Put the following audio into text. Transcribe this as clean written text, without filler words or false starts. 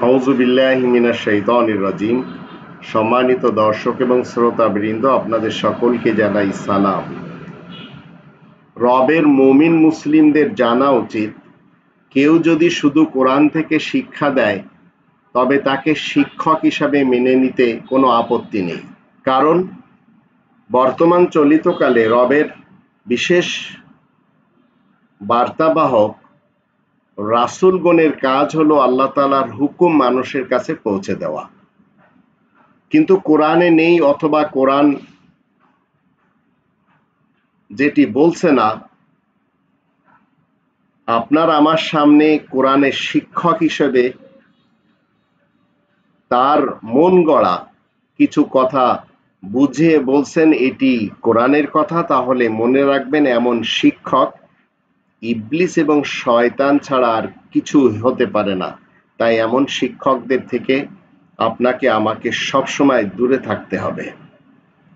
আউযু বিল্লাহি মিনাশ শাইতানির রাজিম। সম্মানিত দর্শক এবং শ্রোতাবৃন্দ, আপনাদের সকলকে জানাই সালাম। রবের মুমিন মুসলিমদের জানা উচিত, কেউ যদি শুধু কোরআন থেকে শিক্ষা দেয় তবে তাকে শিক্ষক হিসাবে মেনে নিতে কোনো আপত্তি নেই। কারণ বর্তমান চলিতকালে রবের বিশেষ বার্তাবাহক রাসূলগণের কাজ হলো আল্লাহ তাআলার হুকুম মানুষের কাছে পৌঁছে দেওয়া। কিন্তু কোরআনে নেই, অথবা কোরআন যেটি বলছে না, আপনার আমার সামনে কোরআনের শিক্ষক হিসেবে তার মন গড়া কিছু কথা বুঝিয়ে বলছেন এটি কোরআনের কথা, তাহলে মনে রাখবেন এমন শিক্ষক ইবলিস এবং শয়তান ছাড়া আর কিছু হতে পারে না। তাই এমন শিক্ষকদের থেকে আপনাকে আমাকে সবসময় দূরে থাকতে হবে।